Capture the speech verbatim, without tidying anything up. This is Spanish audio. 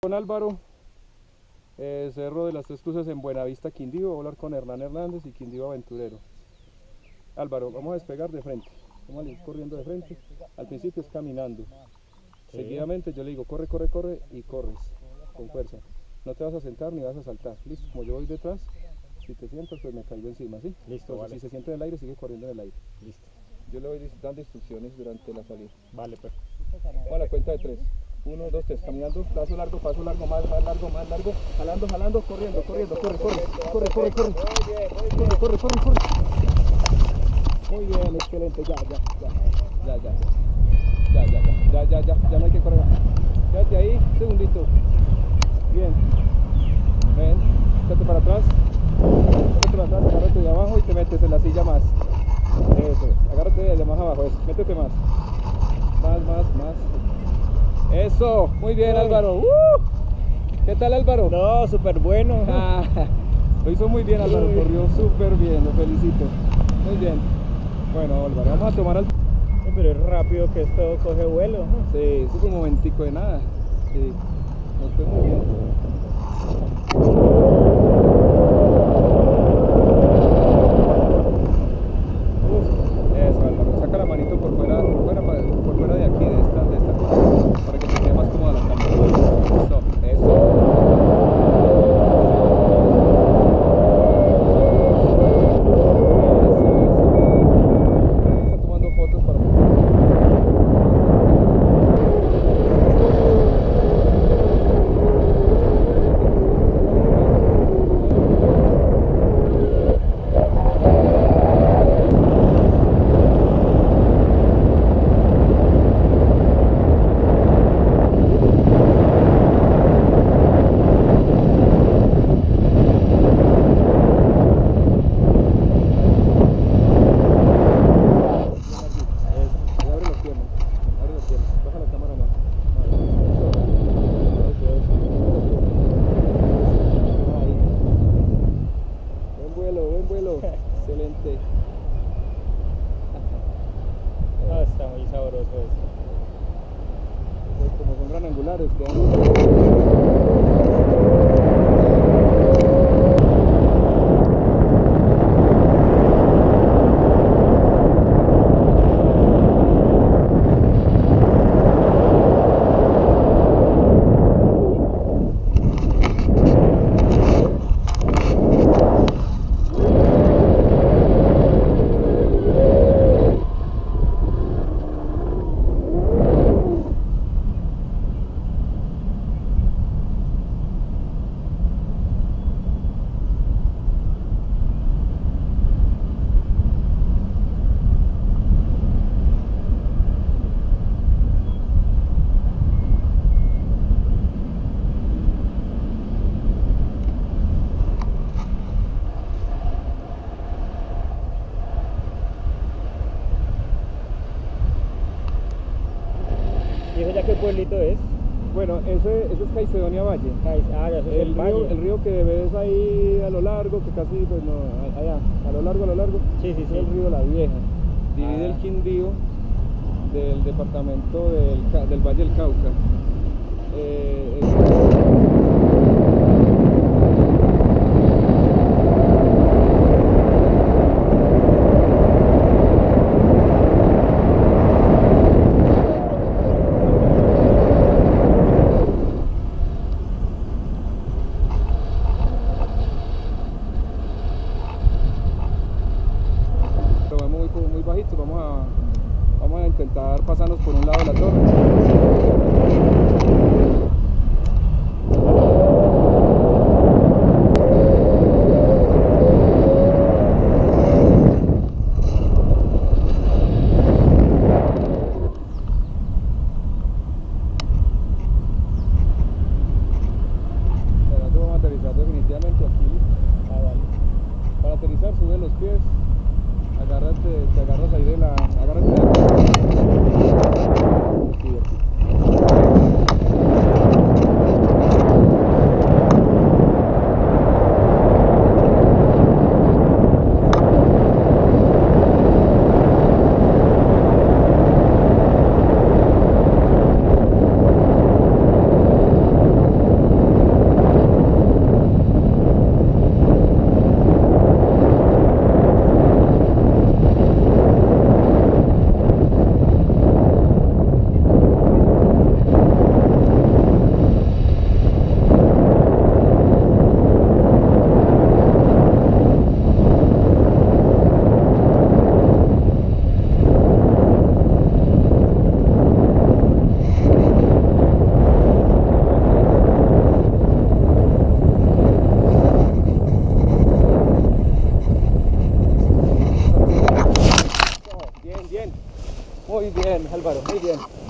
Con Álvaro, eh, Cerro de las Tres Cruces en Buenavista, Quindío. Voy a hablar con Hernán Hernández y Quindío Aventurero. Álvaro, vamos a despegar de frente, vamos a ir corriendo de frente. Al principio es caminando, sí. Seguidamente yo le digo corre, corre, corre y corres con fuerza. No te vas a sentar ni vas a saltar, listo. Como yo voy detrás, si te sientas pues me caigo encima, ¿sí? Listo. Entonces, vale. Si se siente en el aire, sigue corriendo en el aire. Listo. Yo le voy dando instrucciones durante la salida. Vale, pues. Vamos a la cuenta de tres. Uno, dos, tres, caminando, paso largo, paso largo, más, más largo, más largo, jalando, jalando, corriendo, corriendo, corre, corre, corre, corre, corre, corre, corre, corre, corre. Muy bien, excelente, ya, ya, ya, ya, ya, ya, ya, ya, ya, ya, ya no hay que correr. Quédate ahí, un segundito. Bien, ven, quédate para atrás, quédate para atrás, agárrate de abajo y te metes en la silla más. Eso, agárrate de allá más abajo, eso, métete más, más, más, más. Eso, muy bien. Uy. Álvaro. Uh, ¿Qué tal, Álvaro? No, súper bueno. Ah, lo hizo muy bien, Álvaro, Uy. Corrió súper bien, lo felicito. Muy bien. Bueno, Álvaro, vamos a tomar al... Sí, pero es rápido que esto coge vuelo. Sí, eso es un momentico de nada. Sí, nos fue muy bien. Uf, eso, Álvaro, saca la manito por fuera, por fuera, por fuera de aquí, de esta, de esta cosa, para que te quede más cómoda la cámara. Eso, eso. Está tomando fotos para mí. Excelente. Ah, está muy sabroso esto. Pues como son gran angulares, quedan... ¿Y eso ya qué pueblito es? Bueno, ese, ese es Caicedonia Valle. Caiz, ah, ya, eso es el, el, valle. río, el río que ves ahí a lo largo, que casi, pues no, allá, a lo largo, a lo largo, sí, sí, es sí. el río La Vieja. Divide Ah. el Quindío del departamento del, del Valle del Cauca. Eh, es... muy bajito, vamos a, vamos a intentar pasarnos por un lado de la torre. Vamos a aterrizar definitivamente aquí. Ah, vale. Para aterrizar sube los pies. Agárrate, te agarras ahí de la... Agárrate de aquí, aquí. Álvaro, muy bien.